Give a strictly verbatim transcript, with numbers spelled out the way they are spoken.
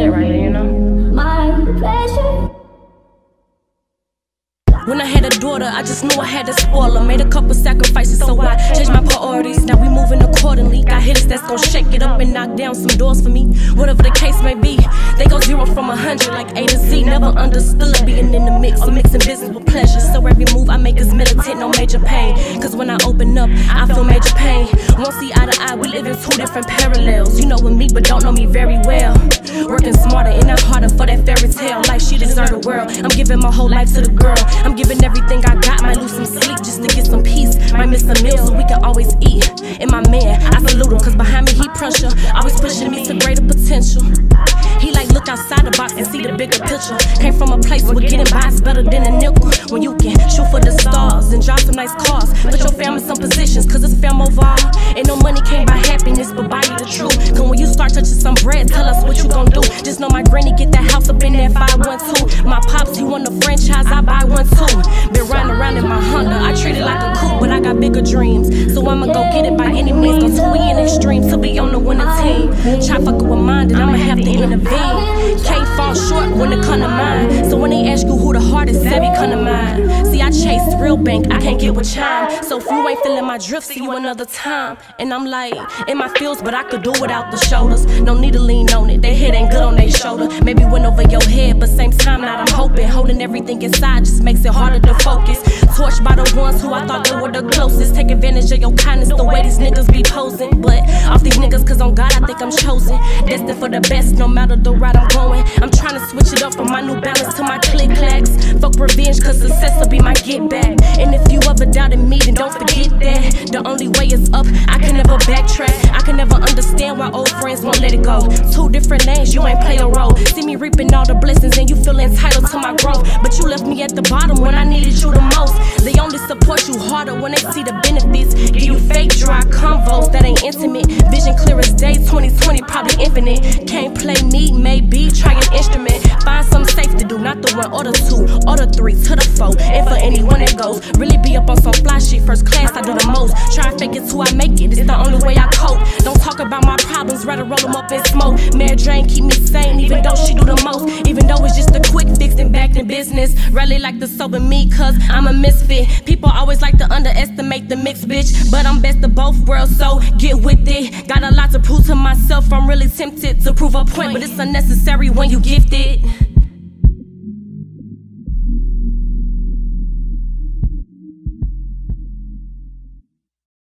shit right here, you know? My pleasure. When I had a daughter, I just knew I had to spoil her. Made a couple sacrifices, so I changed my priorities. Now we moving accordingly. Got hitters that's gon' shake it up and knock down some doors for me. Whatever the case may be, they go zero from a hundred like A to Z. Never understood being in the mix or mixing business with pleasure. So every move I make is militant, no major pain. Cause when I open up, I feel major pain. Won't see eye to eye, we live in two different parallels. You know with me, but don't know me very well. Working smarter and not harder for that fairy tale. Like she deserve the world. I'm giving my whole life to the girl. I'm giving everything I got. Might lose some sleep just to get some peace. Might miss a meal so we can always eat. And my man, I salute him, cause behind me he pressure. Always pushing me to greater potential. He like look outside the box and see the bigger picture. Came from a place where getting by is better than a nickel. When you can shoot for the stars and drive some nice cars. Put your fam in some positions, cause it's fam over all. Ain't no money can't buy happiness, but buy you the truth. Cause when you start touching some bread, tell us what you gon' do. Just know my granny get that house up in there five one two. My pops, he want a franchise, I buy one too. Been riding around in my Honda, I treat it like a coupe, but I got bigger dreams. So I'ma go get it by any means. Go to we in extreme to be on the winning team. Try fucking with mine, then I'ma have to intervene. Can't fall short when it come to mine. So when they ask you who the hardest, Savvy come to mind. See, I chase real bank, I can't get with chime. So if you ain't feeling my drift, see you another time. And I'm like, in my feels, but I could do without the shoulders. No need to lean on it, they head ain't good on their shoulder. Maybe went over your head, but same time, not I'm hoping. Holding everything inside just makes it harder to focus. Torched by the ones who I thought they were the closest. Take advantage of your kindness, the way these niggas be posing. But off these niggas, cause on God I think I'm chosen. Destined for the best, no matter the route I'm going. I'm trying to switch it up from my New Balance to my click clacks. Fuck revenge, cause success will be my get back. And if you ever doubted me, then don't forget that the only way is up, I can never backtrack. I can never understand why old friends won't let it go. Two different lanes, you ain't play a role. See me reaping all the blessings and you feel entitled to my growth. But you left me at the bottom when I needed you the most. They only support you harder when they see the benefits. Give you fake dry convos that ain't intimate. Vision clear as day, twenty twenty probably infinite. Can't play me, maybe try an instrument. Find something safe to do, not the one or the two or the three to the four. And for anyone that goes, really be up on some fly shit. First class, I do the most. Try and fake it till I make it. It's the only way I cope. Don't talk about my problems, rather roll them up in smoke. Mary Jane keep me sane, even though she do the most. Even though it's just a quick fix and back to business. Rarely like the sober me, cause I'm a misfit. People always like to underestimate the mixed bitch, but I'm best of both worlds, so get with it. Got a lot to prove to myself. I'm really tempted to prove a point, but it's unnecessary when you gifted.